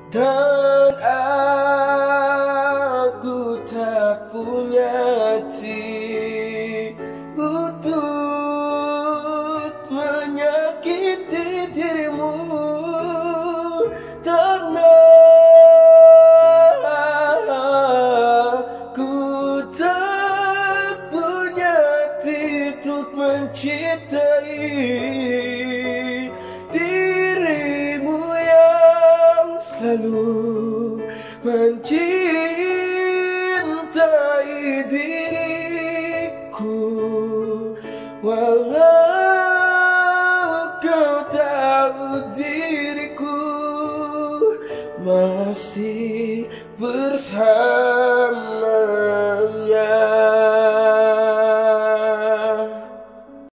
Dan aku tak punya hati untuk menyakiti dirimu, karena aku tak punya hati untuk mencintai dirimu yang selalu mencintai diriku. Walau kau tahu diriku masih bersama